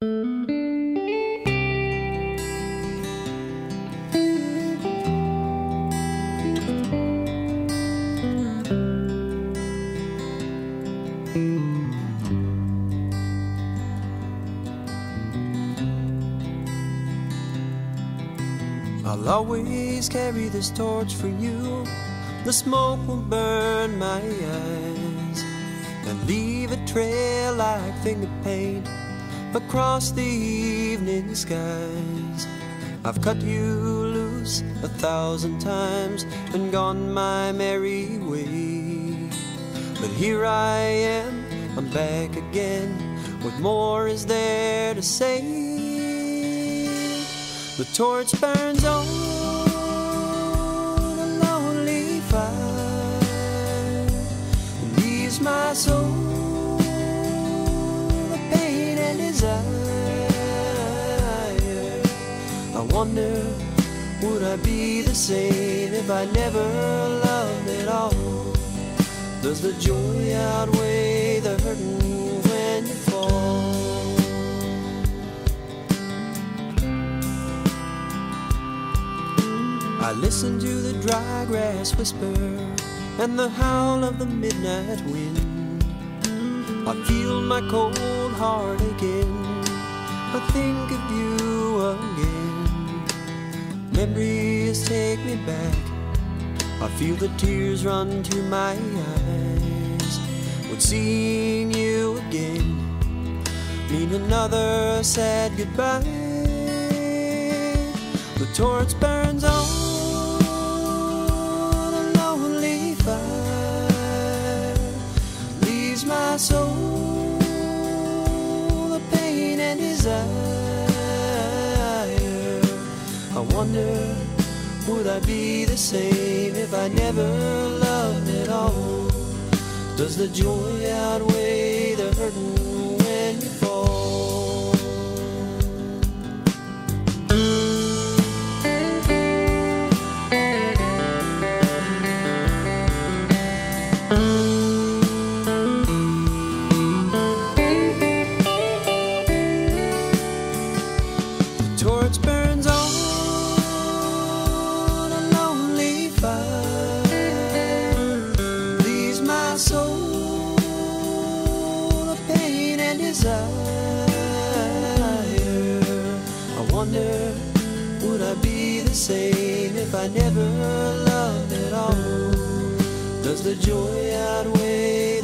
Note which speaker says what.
Speaker 1: I'll always carry this torch for you. The smoke will burn my eyes and leave a trail like finger paint across the evening skies. I've cut you loose 1,000 times and gone my merry way, but here I am, I'm back again. What more is there to say? The torch burns on a lonely fire and leaves my soul a pain and desire. I wonder, would I be the same if I never loved at all? Does the joy outweigh the hurting when you fall? I listen to the dry grass whisper and the howl of the midnight wind. I feel my cold heart again. I think of you again. Memories take me back. I feel the tears run to my eyes when seeing you again mean another sad goodbye. The torch burns on a lonely fire, leaves my soul a pain and desire. I wonder, would I be the same if I never loved at all? Does the joy outweigh the hurting when you fall? The torch burns on a lonely fire, leaves my soul a pain and desire. I wonder, would I be the same if I never loved at all? Does the joy outweigh